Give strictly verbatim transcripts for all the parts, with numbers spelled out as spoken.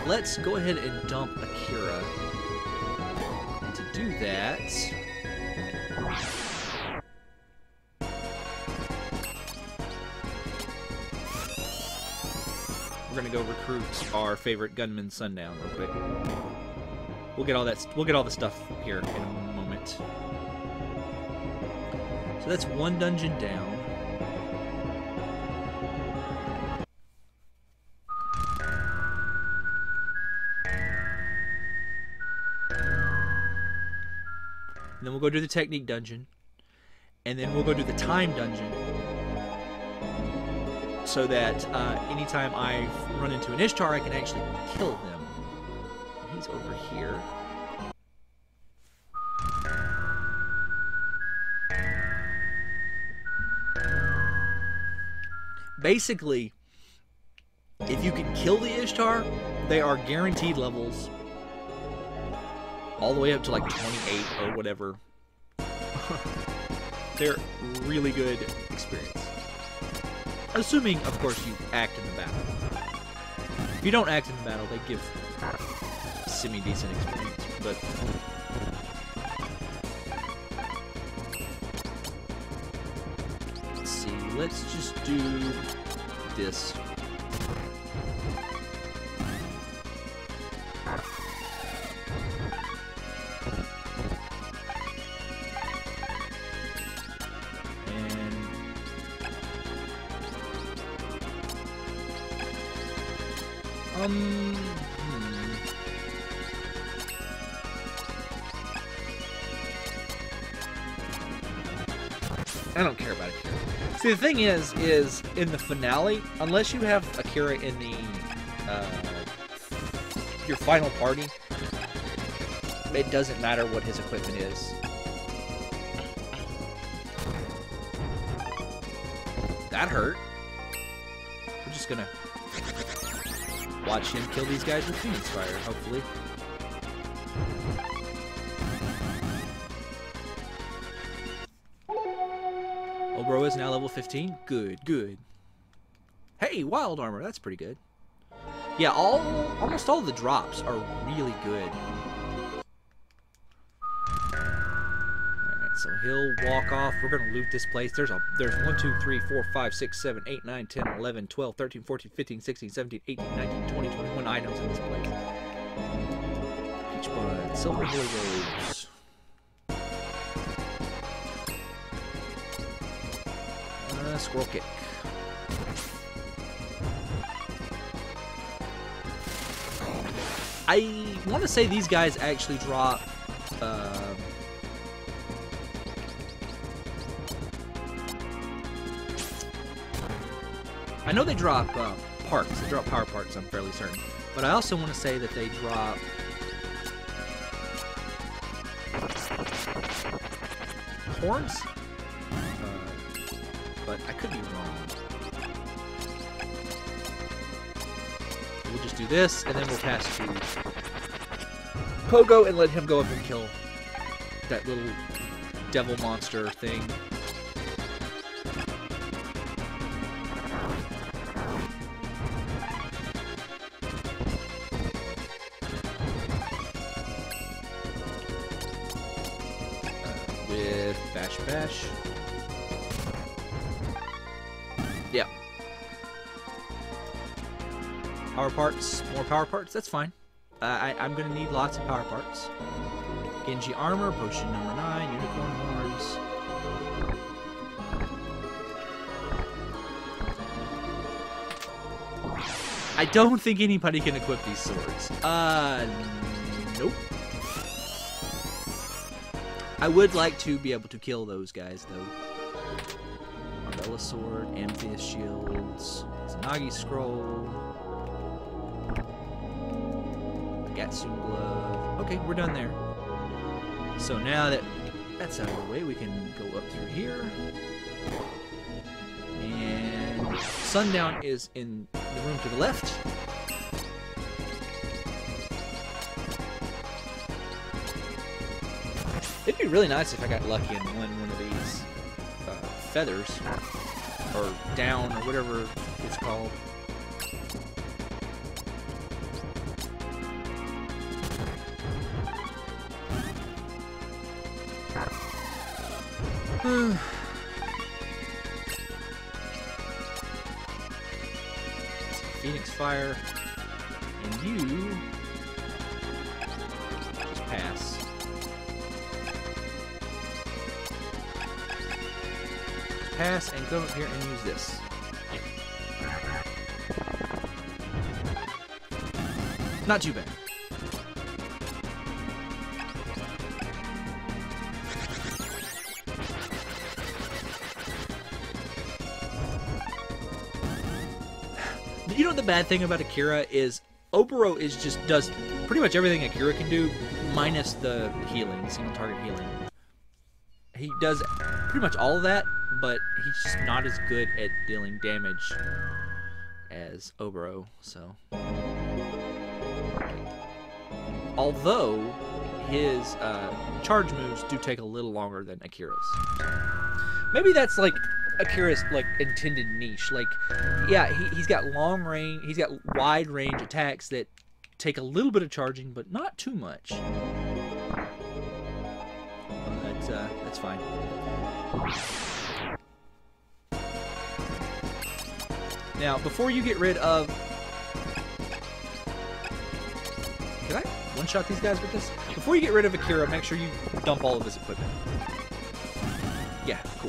let's go ahead and dump Akira. And to do that, we're gonna go recruit our favorite gunman, Sundown, real quick. We'll get all that. We'll get all the stuff here in a moment. So that's one dungeon down. And then we'll go do the technique dungeon. And then we'll go do the time dungeon. So that uh, anytime I run into an Ishtar, I can actually kill them. And he's over here. Basically, if you can kill the Ishtar, they are guaranteed levels all the way up to like twenty-eight or whatever. They're really good experience. Assuming, of course, you act in the battle. If you don't act in the battle, they give semi-decent experience, but... Let's see, let's just do this. Um, hmm. I don't care about Akira. See, the thing is, is in the finale, unless you have Akira in the uh, your final party, it doesn't matter what his equipment is. That hurt. We're just gonna watch him kill these guys with Phoenix Fire, hopefully. Obro is now level fifteen. Good, good. Hey, Wild Armor. That's pretty good. Yeah, all almost all the drops are really good. Alright, so he'll walk off. We're gonna loot this place. There's a there's one, two, three, four, five, six, seven, eight, nine, ten, eleven, twelve, thirteen, fourteen, fifteen, sixteen, seventeen, eighteen, nineteen, twenty, twenty-one items in this place. Peach Bud, Silver Holy Robes. Uh, Squirrel Kick. I want to say these guys actually drop um, I know they drop uh, parts. They drop power parts, I'm fairly certain. But I also want to say that they drop horns? Uh, but I could be wrong. We'll just do this, and then we'll pass to Pogo and let him go up and kill that little devil monster thing. With Bash Bash. Yeah. Power parts, more power parts, that's fine. Uh, I, I'm going to need lots of power parts. Genji Armor, Potion number nine, Unicorn Horns. I don't think anybody can equip these swords. Uh, nope. I would like to be able to kill those guys, though. Marbella Sword, Amethyst Shields, Izanagi Scroll, Gatsun Glove. Okay, we're done there. So now that that's out of the way, we can go up through here. And Sundown is in the room to the left. It'd be really nice if I got lucky and won one of these uh, feathers, or down, or whatever it's called. Phoenix Fire. And you just pass. Pass and go up here and use this. Not too bad. You know the bad thing about Akira is Oboro is just does pretty much everything Akira can do, minus the healing, single target healing. He does pretty much all of that, but he's just not as good at dealing damage as Oboro. So, although his uh, charge moves do take a little longer than Akira's. Maybe that's like Akira's like intended niche. Like, yeah, he, he's got long range, he's got wide range attacks that take a little bit of charging, but not too much. But uh, that's fine. Now, before you get rid of, can I one-shot these guys with this? Before you get rid of Akira, make sure you dump all of his equipment. Yeah, cool.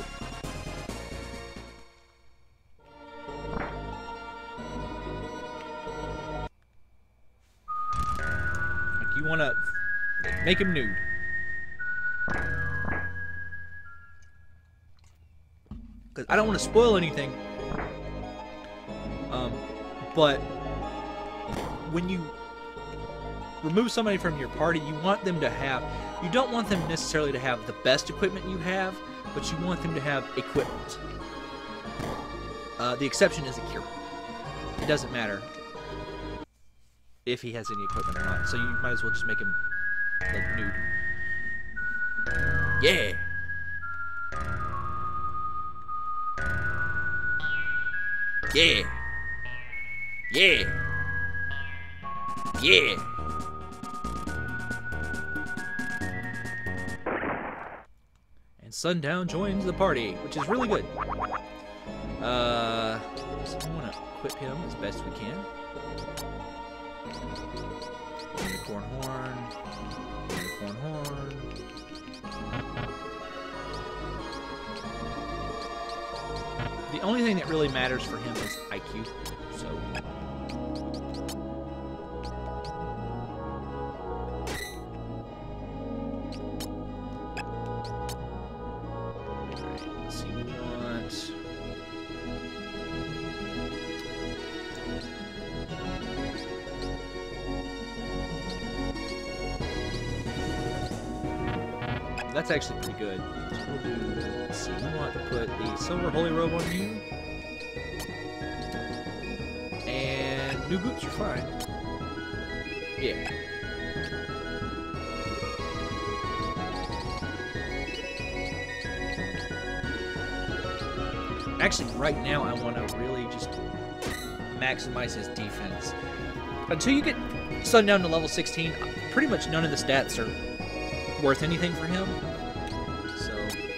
Like, you want to make him nude. Because I don't want to spoil anything. Um, but when you remove somebody from your party, you want them to have, you don't want them necessarily to have the best equipment you have, but you want them to have equipment. Uh, the exception is Akira. It doesn't matter if he has any equipment or not, so you might as well just make him, like, nude. Yeah! Yeah! Yeah! Yeah! And Sundown joins the party, which is really good. Uh, so we want to equip him as best we can. Unicorn horn. Unicorn horn. The only thing that really matters for him is I Q, so... Alright, let's see what we want. That's actually pretty good. So we'll do, let's see, we want to put the Silver Holy Robe on you. And new boots are fine. Yeah. Actually, right now I want to really just maximize his defense. Until you get Sundown to level sixteen, pretty much none of the stats are worth anything for him. So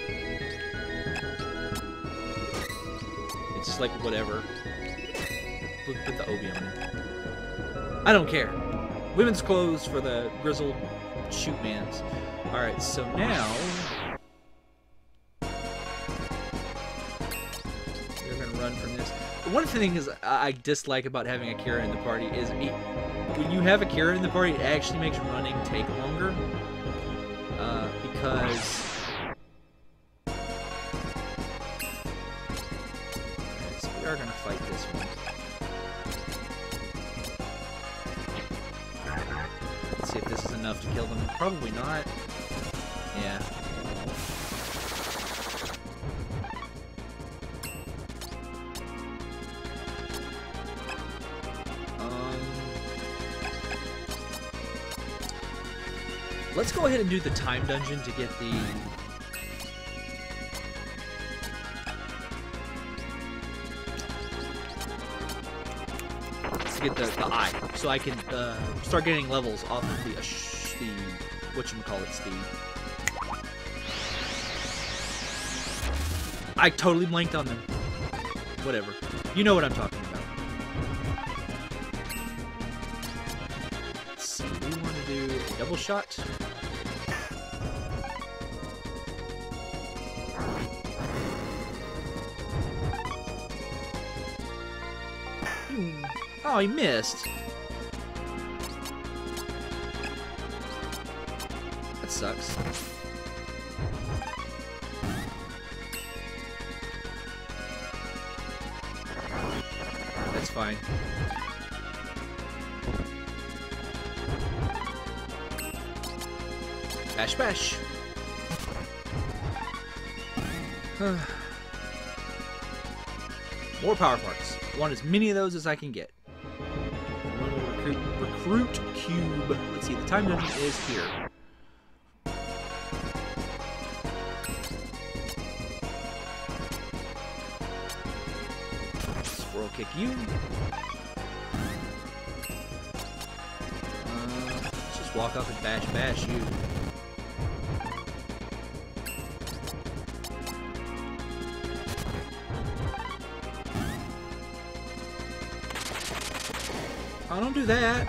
it's just like whatever. Put, put the Obi on him. I don't care. Women's clothes for the grizzled shoot mans. Alright, so now we're gonna run from this. One thing is I dislike about having Akira in the party is it, when you have Akira in the party, it actually makes running take longer. Uh, because right, so we are gonna fight this one. Let's see if this is enough to kill them. Probably not. Yeah. Let's go ahead and do the time dungeon to get the... to get the, the eye. So I can uh, start getting levels off of the... Uh, sh the whatchamacallits, the... I totally blanked on them. Whatever. You know what I'm talking about. Let's see. We want to do a double shot. Hmm. Oh, he missed. That sucks. That's fine. Bash, bash. More power parts. I want as many of those as I can get. Recruit, recruit cube. Let's see, the time dungeon is here. Squirrel kick you. Uh, let's just walk up and bash bash you. Oh, don't do that.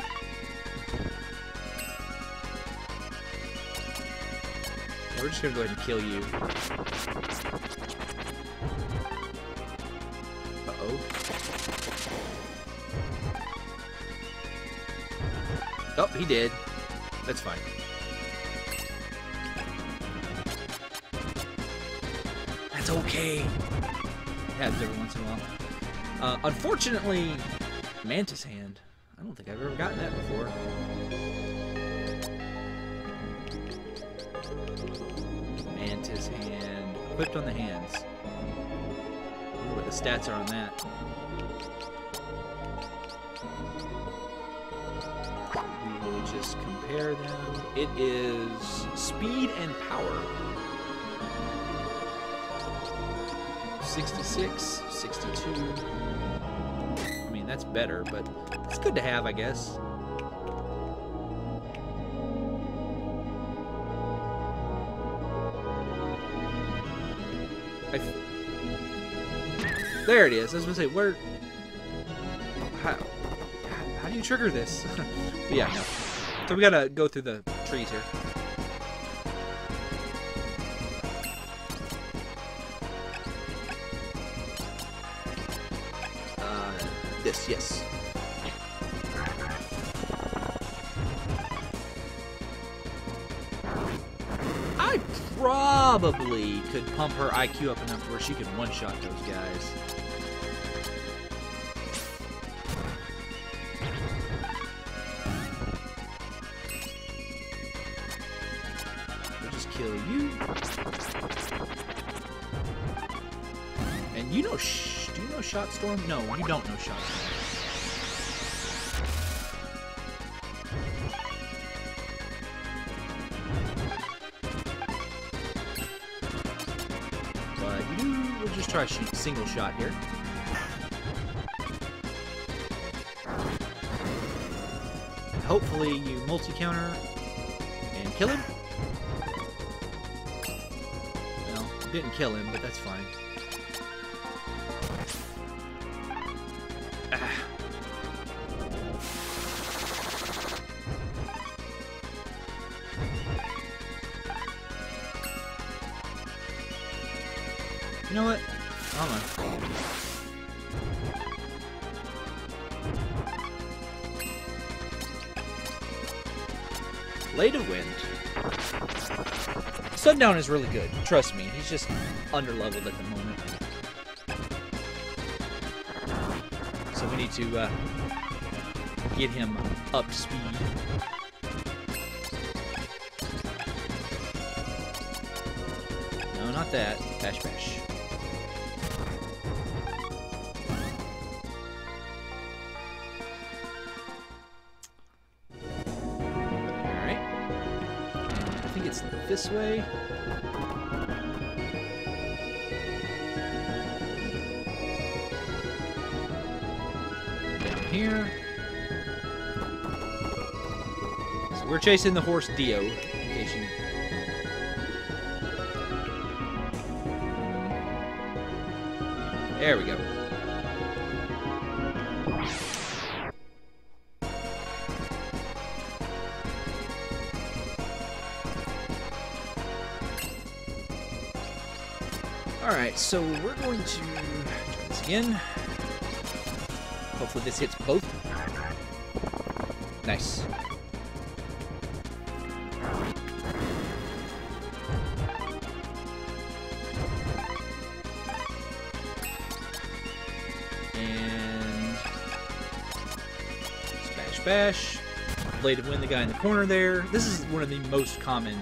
Yeah, we're just gonna go ahead and kill you. Uh-oh. Oh, he did. That's fine. That's okay. It happens every once in a while. Uh, unfortunately, Mantis Hand. I don't think I've ever gotten that before. Mantis Hand. Equipped on the hands. Ooh, what the stats are on that. We will just compare them. It is speed and power. sixty-six, sixty-two. I mean, that's better, but it's good to have, I guess. I f there it is. I was gonna say, where? How? How do you trigger this? Yeah, no. So we gotta go through the trees here. Uh, this, yes. I probably could pump her I Q up enough where she could one-shot those guys. We'll just kill you. And you know, sh do you know Shot Storm? No, you don't know Shot Storm. We'll just try a single shot here. Hopefully you multi-counter and kill him. Well, didn't kill him, but that's fine. Ah. You know what? Hold on. Blade of Wind. Sundown is really good. Trust me. He's just underleveled at the moment. So we need to uh, get him up to speed. No, not that. Bash, bash. It's this way. Down here. So we're chasing the horse Dio, in case you... There we go. Alright, so we're going to try this again. Hopefully this hits both. Nice. And smash bash. Blade of Wind, the guy in the corner there. This is one of the most common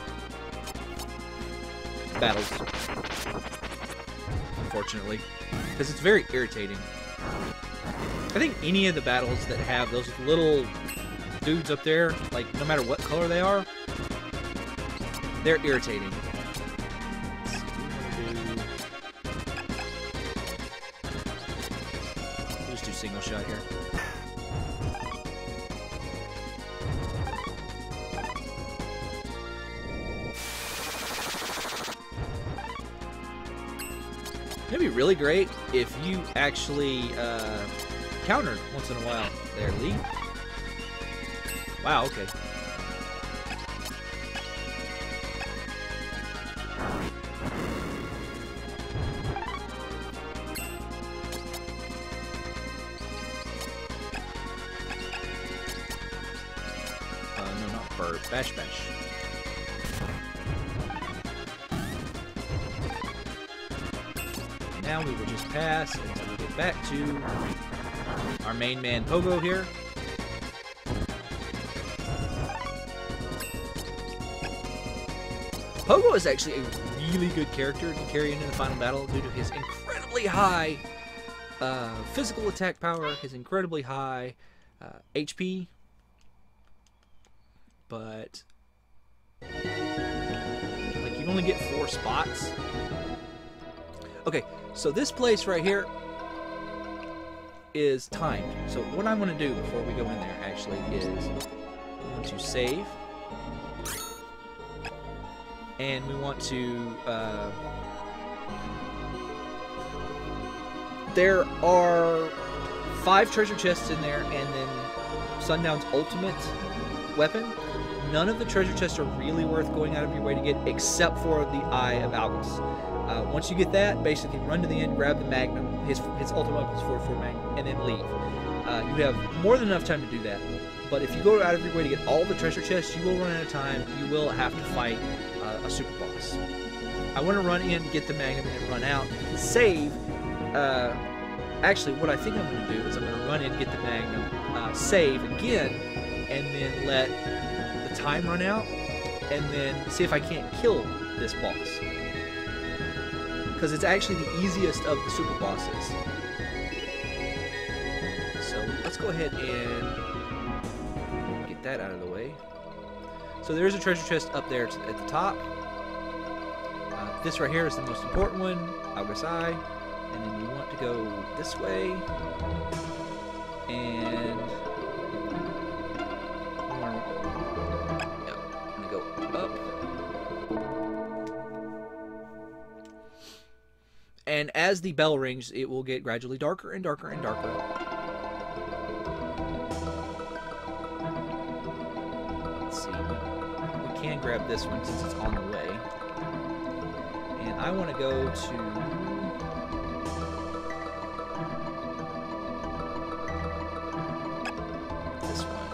battles, unfortunately, because it's very irritating. I think any of the battles that have those little dudes up there, like no matter what color they are, they're irritating. Let's see, we'll just do single shot here. It'd be really great if you actually uh, countered once in a while there, Lee. Wow, okay. Uh, no, not bird. Bash bash. Now we will just pass until we get back to our main man Pogo here. Pogo is actually a really good character to carry into the final battle due to his incredibly high uh, physical attack power, his incredibly high uh, H P, but like you only get four spots. Okay, so this place right here is timed. So what I'm going to do before we go in there actually is we want to save. And we want to... Uh, there are five treasure chests in there, and then Sundown's ultimate weapon. None of the treasure chests are really worth going out of your way to get, except for the Eye of Algos. Uh, once you get that, basically run to the end, grab the Magnum, his, his ultimate weapon is forty-four Magnum, and then leave. Uh, you have more than enough time to do that. But if you go out of your way to get all the treasure chests, you will run out of time. You will have to fight uh, a super boss. I want to run in, get the Magnum, and then run out. Save. Uh, actually, what I think I'm going to do is I'm going to run in, get the Magnum, uh, save again, and then let the time run out, and then see if I can't kill this boss. Because it's actually the easiest of the super bosses. So let's go ahead and get that out of the way. So there's a treasure chest up there at the top. Uh, this right here is the most important one, Algos Eye. And then you want to go this way. And I'm gonna, yeah, I'm gonna go up. And as the bell rings, it will get gradually darker and darker and darker. Let's see. We can grab this one since it's on the way. And I want to go to... this one.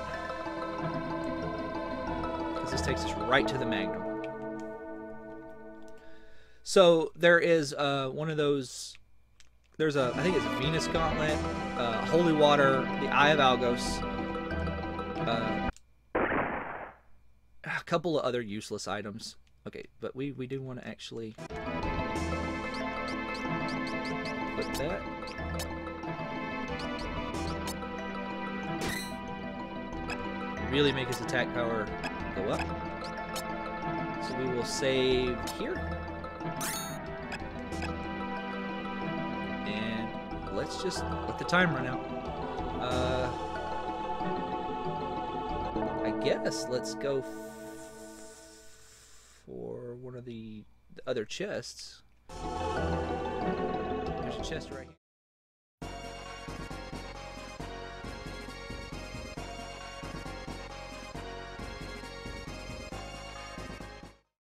Because this takes us right to the Magnum. So there is uh, one of those, there's a, I think it's a Venus Gauntlet, uh, Holy Water, the Eye of Algos, uh, a couple of other useless items. Okay, but we, we do want to actually put that. Really make his attack power go up. So we will save here. And let's just let the time run out. Uh, I guess let's go f for one of the, the other chests. There's a chest right here.